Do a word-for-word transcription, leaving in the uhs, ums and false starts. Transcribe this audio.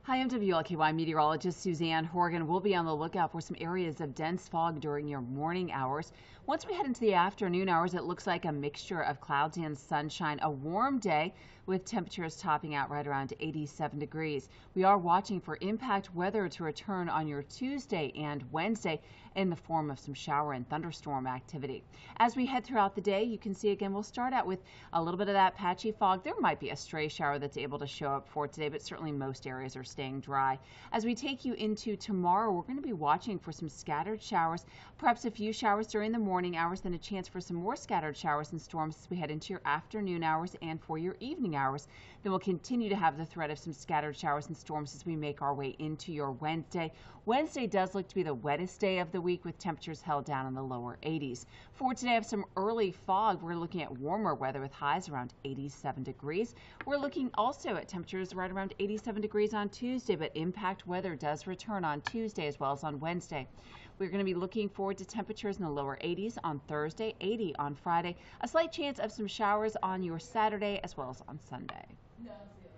Hi, I'm W L K Y meteorologist Suzanne Horgan. We'll be on the lookout for some areas of dense fog during your morning hours. Once we head into the afternoon hours, it looks like a mixture of clouds and sunshine. A warm day with temperatures topping out right around eighty-seven degrees. We are watching for impact weather to return on your Tuesday and Wednesday in the form of some shower and thunderstorm activity. As we head throughout the day, you can see again, we'll start out with a little bit of that patchy fog. There might be a stray shower that's able to show up for today, but certainly most areas are staying dry. As we take you into tomorrow, we're going to be watching for some scattered showers, perhaps a few showers during the morning hours, then a chance for some more scattered showers and storms as we head into your afternoon hours and for your evening hours. Then we'll continue to have the threat of some scattered showers and storms as we make our way into your Wednesday. Wednesday does look to be the wettest day of the week with temperatures held down in the lower eighties. For today, I have some early fog. We're looking at warmer weather with highs around eighty-seven degrees. We're looking also at temperatures right around eighty-seven degrees on Tuesday, but impact weather does return on Tuesday as well as on Wednesday. We're going to be looking forward to temperatures in the lower eighties on Thursday, eighty on Friday. A slight chance of some showers on your Saturday as well as on Sunday.